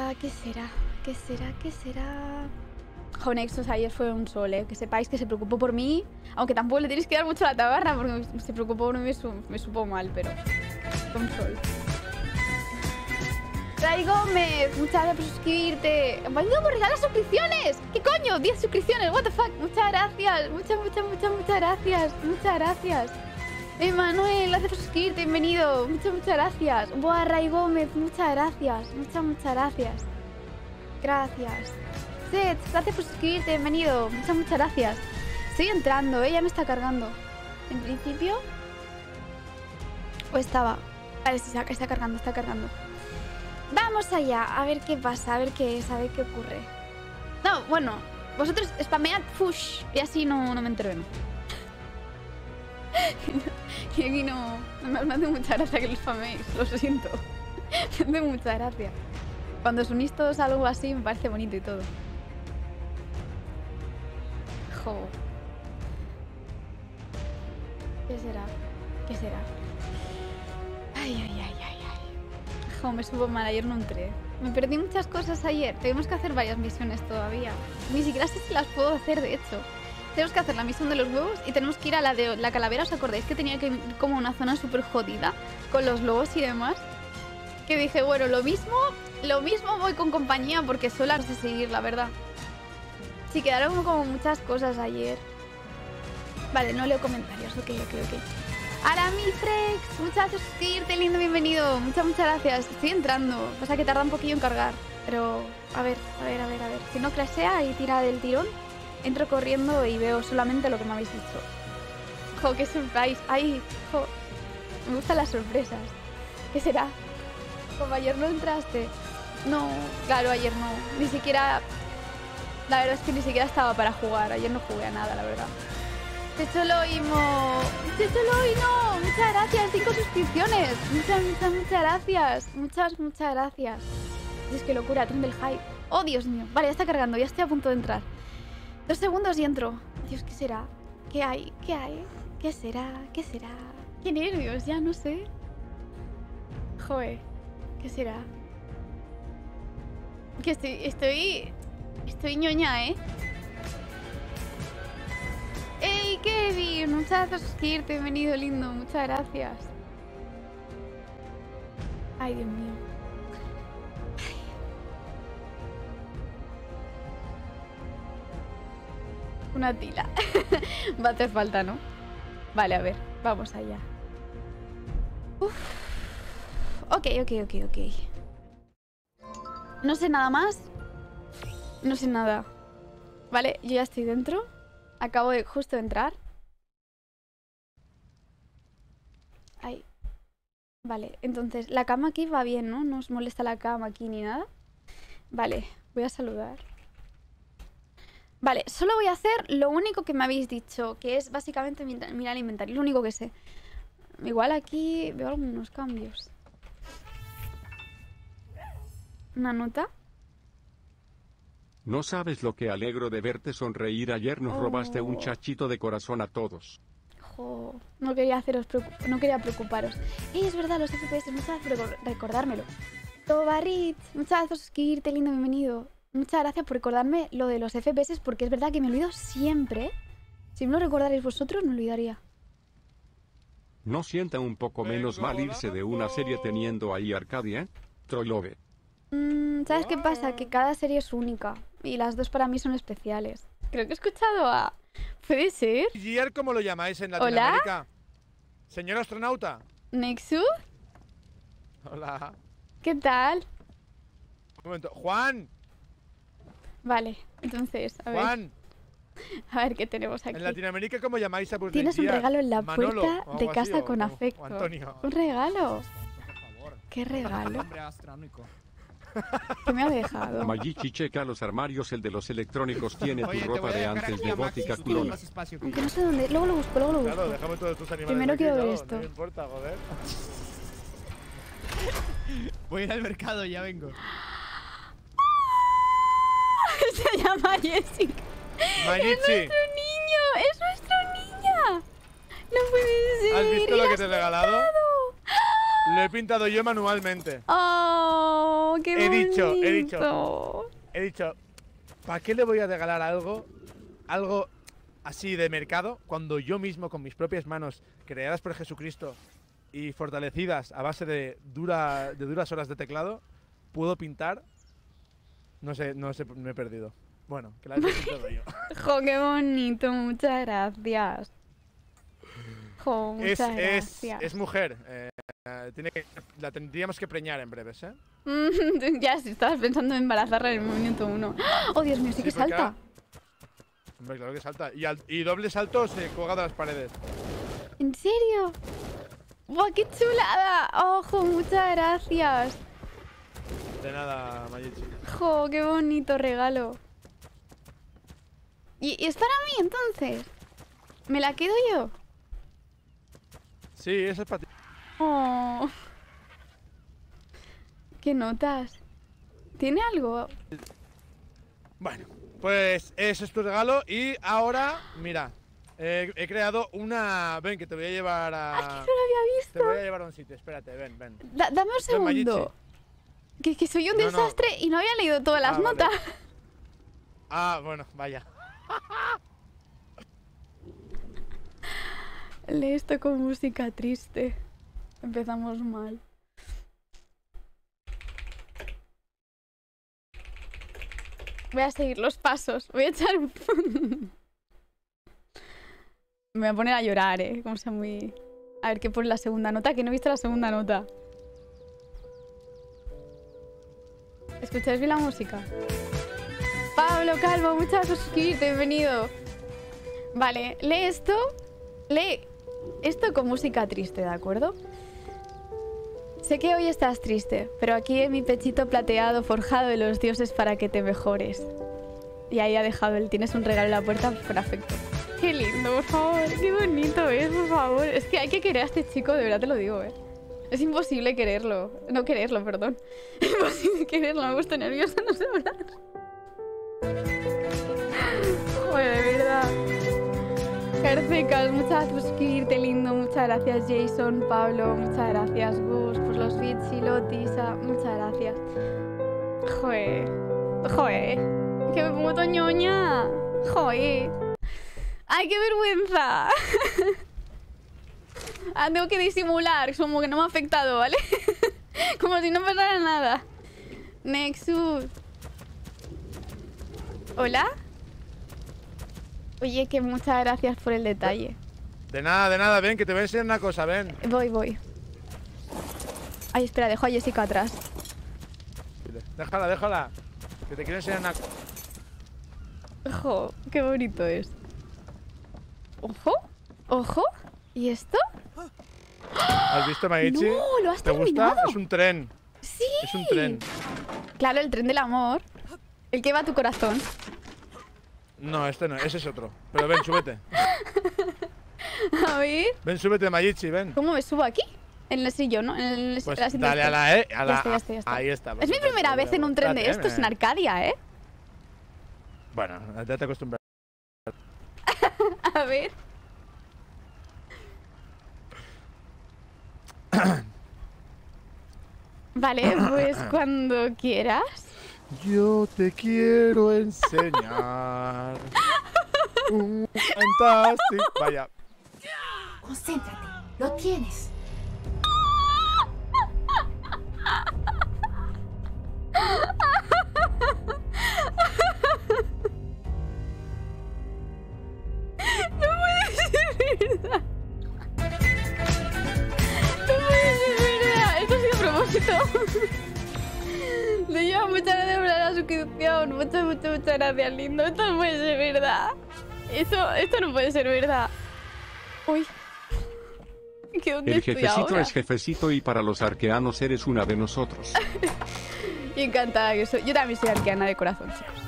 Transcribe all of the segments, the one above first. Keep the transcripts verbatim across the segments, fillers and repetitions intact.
será? ¿Qué será? ¿Qué será? ¿Qué será? Jo, Nexus ayer fue un sol, ¿eh? Que sepáis que se preocupó por mí. Aunque tampoco le tenéis que dar mucho a la tabarra porque se preocupó por mí y me, su me supo mal, pero fue un sol. Ray Gómez, muchas gracias por suscribirte. ¡Venga, por regalar suscripciones! ¿Qué coño? diez suscripciones, what the fuck. Muchas gracias, muchas, muchas, muchas, muchas gracias. Muchas gracias. Emanuel, gracias por suscribirte, bienvenido. Muchas, muchas gracias. Buah, Ray Gómez, muchas gracias. Muchas, muchas gracias. Gracias. Seth, gracias por suscribirte, bienvenido. Muchas, muchas gracias. Estoy entrando, ¿eh? Ya me está cargando. En principio... ¿O estaba? Vale, sí, está cargando, está cargando. Vamos allá, a ver qué pasa, a ver qué es, a ver qué ocurre. No, bueno, vosotros spamead push y así no, no me entero. Y aquí no, no me hace mucha gracia que lo spameéis, lo siento. Me hace mucha gracia. Cuando os unís todos a algo así me parece bonito y todo. Jo. ¿Qué será? ¿Qué será? Ay, ay, ay, ay, ay. Jo, me supo mal, ayer no entré. Me perdí muchas cosas ayer. Tenemos que hacer varias misiones todavía. Ni siquiera sé si las puedo hacer, de hecho. Tenemos que hacer la misión de los huevos y tenemos que ir a la de la calavera. ¿Os acordáis que tenía que ir como a una zona súper jodida con los lobos y demás? Que dije, bueno, lo mismo, lo mismo voy con compañía porque suelo de seguir, la verdad. Sí, quedaron como muchas cosas ayer. Vale, no leo comentarios. Ok, ok, ok. Aramifrex, muchas gracias por suscribirte, lindo, bienvenido. Muchas, muchas gracias. Estoy entrando. Pasa que tarda un poquillo en cargar. Pero, a ver, a ver, a ver, a ver. Si no crashea y tira del tirón, entro corriendo y veo solamente lo que me habéis dicho. Jo, qué surprise. Ay, jo. Me gustan las sorpresas. ¿Qué será? Como ayer no entraste. No, claro, ayer no. Ni siquiera... La verdad es que ni siquiera estaba para jugar. Ayer no jugué a nada, la verdad. Techoloimo. Techoloimo. Muchas gracias. Cinco suscripciones. Muchas, muchas, muchas gracias. Muchas, muchas gracias. Es que locura. Tren del hype. Oh, Dios mío. Vale, ya está cargando. Ya estoy a punto de entrar. Dos segundos y entro. Dios, ¿qué será? ¿Qué hay? ¿Qué hay? ¿Qué será? ¿Qué será? Qué nervios. Ya no sé. Joder. ¿Qué será? Que estoy... Estoy... Estoy ñoña, ¿eh? ¡Ey, Kevin! Muchas gracias por suscribirte. Bienvenido, lindo. Muchas gracias. Ay, Dios mío. Ay. Una tila. Va a hacer falta, ¿no? Vale, a ver. Vamos allá. Uf. Ok, ok, ok, ok. No sé nada más. No sé nada. Vale, yo ya estoy dentro. Acabo de justo entrar. Ahí. Vale, entonces la cama aquí va bien, ¿no? No os molesta la cama aquí ni nada. Vale, voy a saludar. Vale, solo voy a hacer lo único que me habéis dicho, que es básicamente mirar el inventario. Lo único que sé. Igual aquí veo algunos cambios. ¿Una nota? No sabes lo que alegro de verte sonreír. Ayer nos oh. robaste un chachito de corazón a todos. Jo, no quería haceros no quería preocuparos. Y es verdad, los F P S, muchas gracias por recordármelo. Tobarit, muchas gracias por suscribirte, lindo, bienvenido. Muchas gracias por recordarme lo de los F P S, porque es verdad que me olvido siempre. Si me lo recordarais vosotros, me olvidaría. ¿No sienta un poco menos mal irse de una serie teniendo ahí Arcadia? Trollove. Mm, ¿Sabes qué pasa? Que cada serie es única. Y las dos para mí son especiales. Creo que he escuchado a... ¿Puede ser? ¿Gear cómo lo llamáis en Latinoamérica? ¿Hola? ¿Señor astronauta? ¿Nexus? Hola. ¿Qué tal? Un momento. ¡Juan! Vale, entonces, a ver. ¡Juan! A ver qué tenemos aquí. En Latinoamérica, ¿cómo llamáis a Tienes un regalo en la Manolo, puerta de casa así, con o, afecto. O Antonio. Un regalo. Por favor. ¿Qué regalo? Hombre astrónico. ¿Qué me ha dejado? Magichi, checa los armarios, el de los electrónicos tiene tu Oye, ropa de antes de gótica clona. Aunque no sé dónde, luego lo busco, luego lo busco. Claro, déjame todos tus animales. Primero aquí, quiero ver claro, esto. No me importa, joder. Voy a ir al mercado y ya vengo. Se llama Jessica. Magichi. Es nuestro niño, es nuestro niña. No puede ser. ¿Has visto lo que te he regalado? Pintado? Lo he pintado yo manualmente. Oh, qué he dicho, bonito. he dicho, he dicho, ¿para qué le voy a regalar algo, algo así de mercado, cuando yo mismo con mis propias manos, creadas por Jesucristo y fortalecidas a base de, dura, de duras horas de teclado, puedo pintar? No sé, no sé, me he perdido. Bueno, que la he pintado yo. Jo, qué bonito, muchas gracias. Jo, muchas Es, es, gracias. es mujer. Eh, eh, tiene que, la tendríamos que preñar en breves, ¿eh? Ya, si estabas pensando en embarazarla en el momento uno. Oh, Dios mío, sí, Sí, que porque salta. ahora- Hombre, claro que salta. Y, al- y doble salto se cuelga de las paredes. ¿En serio? ¡Buah, qué chulada! ¡Ojo, muchas gracias! De nada, Mayichi. ¡Jo, qué bonito regalo! ¿Y, y es para mí, entonces? ¿Me la quedo yo? Sí, esa es para ti. ¡Oh! ¿Qué notas? ¿Tiene algo? Bueno, pues ese es tu regalo. Y ahora, mira, eh, he creado una... Ven, que te voy a llevar a... ¡Ay, que no lo había Te voy visto! a llevar a un sitio, espérate, ven, ven. Da- dame un Ven, Mayichi. segundo. Que, que soy un No, no. desastre y no había leído todas las Ah, vale. notas. Ah, bueno, vaya. Lee esto con música triste. Empezamos mal. Voy a seguir los pasos. Voy a echar un... Me voy a poner a llorar, ¿eh? Como sea muy... A ver qué pone la segunda nota, que no he visto la segunda nota. ¿Escucháis bien la música? Pablo Calvo, muchas gracias por suscribirte, bienvenido. Vale, lee esto. Lee esto con música triste, ¿de acuerdo? Sé que hoy estás triste, pero aquí en mi pechito plateado forjado de los dioses para que te mejores. Y ahí ha dejado él, tienes un regalo en la puerta por afecto. Qué lindo, por favor, qué bonito es, por favor. Es que hay que querer a este chico, de verdad te lo digo, eh. Es imposible quererlo. No quererlo, perdón. Es imposible quererlo, me he puesto nerviosa, no sé hablar. Joder, de verdad. Carcecas, muchas gracias por suscribirte, lindo. Muchas gracias, Jason, Pablo. Muchas gracias, Gus, por los bits y Lotisa. Muchas gracias. Joder. Joder. Que me pongo toñoña. Joder. ¡Ay, qué vergüenza! Ah, tengo que disimular, como que no me ha afectado, ¿vale? Como si no pasara nada. Nexus. ¿Hola? Oye, que muchas gracias por el detalle. De nada, de nada, ven, que te voy a enseñar una cosa, ven. Voy, voy. Ay, espera, dejo a Jessica atrás. Déjala, déjala. Que te quiero enseñar una... Ojo, qué bonito es. Ojo, ojo. ¿Y esto? ¿Has visto, Mayichi? No, lo has ¿Te terminado. gusta? Es un tren. Sí. Es un tren. Claro, el tren del amor. El que va a tu corazón. No, este no, ese es otro. Pero ven, súbete. A ver. Ven, súbete, Mayichi, ven. ¿Cómo me subo aquí? En el sillón, ¿no? En el, Pues el asiento dale este. a la E, a Ya la está, ya está, ya está. Ahí está. Es mi primera vez en un tren de Espérate, estos, en eh. Arcadia, ¿eh? Bueno, ya te acostumbras. A ver. Vale, pues cuando quieras. Yo te quiero enseñar un fantástico... Vaya. Concéntrate, lo tienes. No puede ser verdad. No puede ser verdad. Esto ha sido a propósito. Le lleva muchas gracias por la suscripción. Muchas, muchas, muchas gracias, lindo. Esto no puede ser verdad. Esto, esto no puede ser verdad. Uy. ¿Qué dónde El estoy jefecito ahora? es jefecito y para los arqueanos eres una de nosotros. Y encantada que soy. Yo también soy arqueana de corazón, chicos.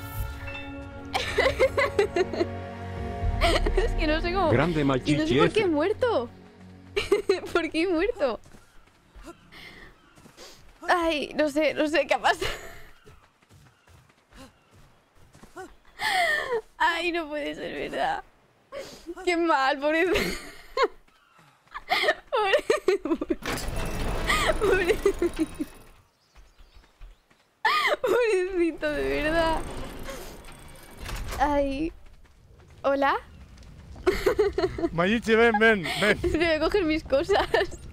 Es que no sé cómo. Grande Y no sé Machichi por qué he F. muerto. ¿Por qué he muerto? Ay, no sé, no sé qué ha pasado. Ay, no puede ser verdad. Qué mal, pobre. Pobre. Pobre. necesito, de verdad. Ay. ¿Hola? Mayichi, ven, ven, ven. Es que voy a coger mis cosas.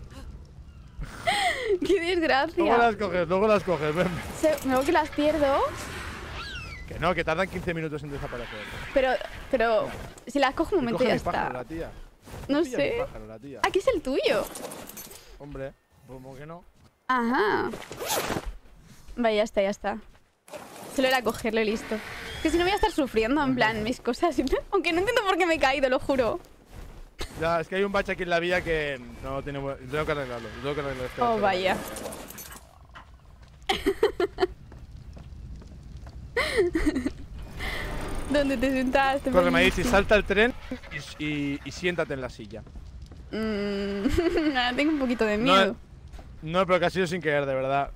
¡Qué desgracia! Luego las coges, luego las coges, ven. Se, luego que las pierdo. Que no, que tardan quince minutos en desaparecer. Pero, pero, si las cojo un Y momento coge ya mi pájaro, está. la tía. No Pilla mi sé. pájaro, la tía. Aquí es el tuyo. Hombre, como que no. Ajá. Vale, ya está, ya está. Solo era cogerlo y listo. Es que si no voy a estar sufriendo, en plan, mis cosas. Aunque no entiendo por qué me he caído, lo juro. Ya, es que hay un bache aquí en la vía que no tiene buen... Tengo que arreglarlo, tengo que arreglarlo. espera, Oh, espera. vaya. ¿Dónde te sentaste? Corre, Mayichi, Mayichi? salta el tren y, y- y siéntate en la silla. Mm, ahora tengo un poquito de No, miedo. No, pero que ha sido sin querer, de verdad.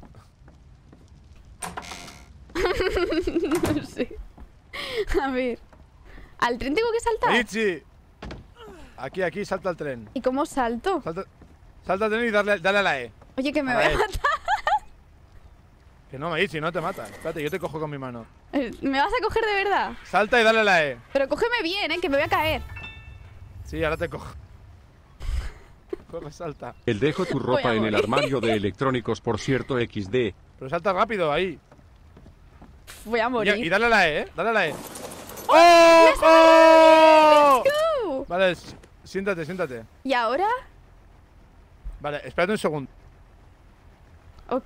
No sé. A ver. ¿Al tren tengo que saltar? Mayichi. Aquí, aquí, salta el tren. ¿Y cómo salto? Salta, salta el tren y dale, dale a la E. Oye, que me A voy a ver. matar. Que no, Mayichi, no te mata. Espérate, yo te cojo con mi mano. Eh, ¿Me vas a coger de verdad? Salta y dale a la E. Pero cógeme bien, ¿eh? Que me voy a caer. Sí, ahora te cojo. Corre, salta. El dejo tu Voy a ropa en el morir. armario de electrónicos, por cierto, equis de. Pero salta rápido, ahí. Voy a Y, morir. y dale a la E, ¿eh? Dale a la E. ¡Oh! ¡Oh! Uh, Vale, s- siéntate, siéntate. ¿Y ahora? Vale, espérate un segundo. Ok.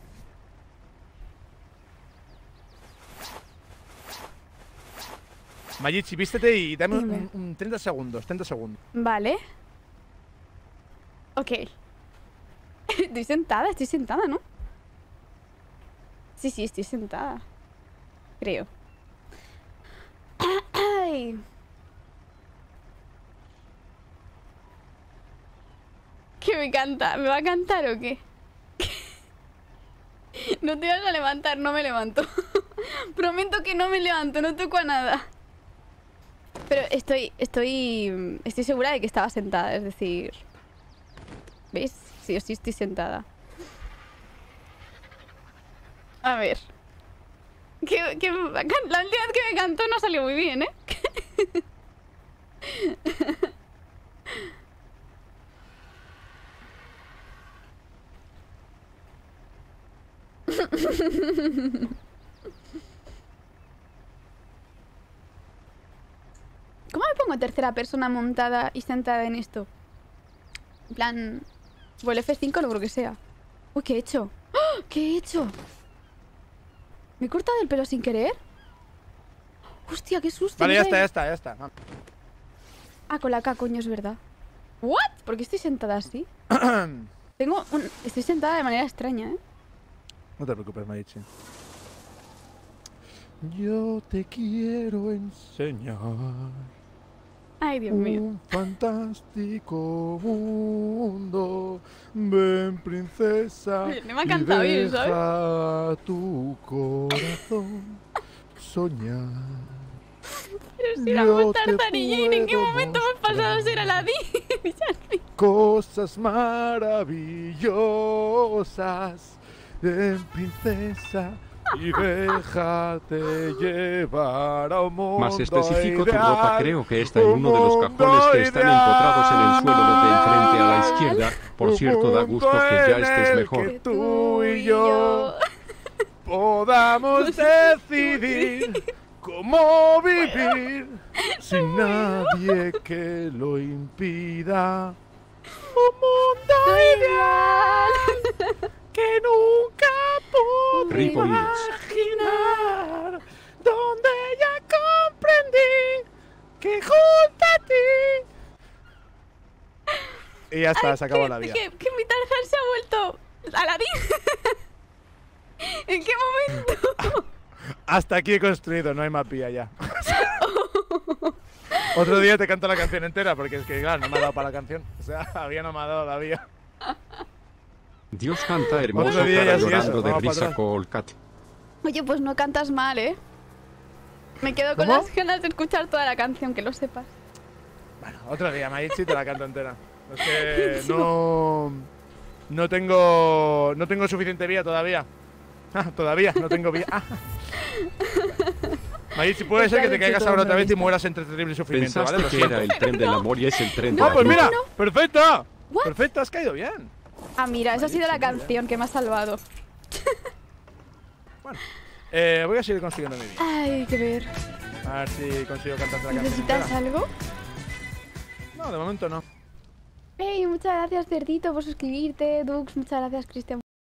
Mayichi, vístete y dame un, Dime. un- un treinta segundos, treinta segundos. Vale. Ok. Estoy sentada, estoy sentada, ¿no? Sí, sí, estoy sentada. Creo. Ay. ¿Qué me canta? ¿Me va a cantar o qué? No te vas a levantar, no me levanto. Prometo que no me levanto, no toco a nada. Pero estoy, estoy, estoy segura de que estaba sentada, es decir... ¿Veis? Sí, yo sí estoy sentada. A ver. Que, que, la última vez que me cantó no salió muy bien, ¿eh? ¿Cómo me pongo en tercera persona montada y sentada en esto? En plan... O el F cinco o lo que sea. Uy, ¿qué he hecho? ¡Oh! ¿Qué he hecho? ¿Me he cortado el pelo sin querer? Hostia, qué susto. Vale, no ya sabía- está, ya está, ya está. Ah, con la K, coño, es verdad. ¿What? ¿Por qué estoy sentada así? Tengo un... Estoy sentada de manera extraña, ¿eh? No te preocupes, Mayichi. Yo te quiero enseñar Ay, Dios mío. un fantástico mundo. Ven, princesa, Oye, no me ha y cantado bien, ¿sabes? deja tu corazón soñar. Pero si era Yo muy te Tarzanillín, ¿en qué puedo momento hemos pasado a ser Aladín? Cosas maravillosas, ven, princesa, y déjate llevar a un mundo Más específico, tu ideal, ropa creo que está en un uno de los cajones mundo que están ideal, empotrados en el suelo de enfrente a la izquierda. Por un cierto, da gusto mundo que ya en estés el mejor. que tú y yo podamos decidir cómo vivir sin nadie que lo impida. Un mundo ideal que nunca pude Ripolis. imaginar, donde ya comprendí que junto a ti. Y ya está, se acabó que, la vida. Que, que mi Tarzán se ha vuelto Aladín. ¿En qué momento? Hasta aquí he construido, no hay mapilla ya. Otro día te canto la canción entera, porque es que, claro, no me ha dado para la canción. O sea, había no me ha dado la vía. Dios canta hermoso, Otro día cara ya sí llorando eso, de vamos para risa atrás. Colcat. Oye, pues no cantas mal, ¿eh? Me quedo con ¿Cómo? las ganas de escuchar toda la canción, que lo sepas. Bueno, otro día, Mayichi, te la canto entera. Es que no... No tengo... No tengo suficiente vía todavía. Todavía, no tengo vida. Ah. Mayir, si puede ser que te caigas ahora otra vez y mueras entre terrible sufrimiento, Pensaste ¿vale? Lo que siento. era el tren del amor y es el tren de ¡Ah, la pues vida. mira! ¡Perfecto! What? ¡Perfecto! Has caído bien. Ah, mira, esa ha sido la canción que me ha salvado. Bueno, eh, voy a seguir consiguiendo mi vida. Ay, hay que ver. A ver si consigo cantarte la canción. ¿Necesitas entera. algo? No, de momento no. Hey, muchas gracias, Cerdito, por suscribirte. Dux, muchas gracias, Cristian.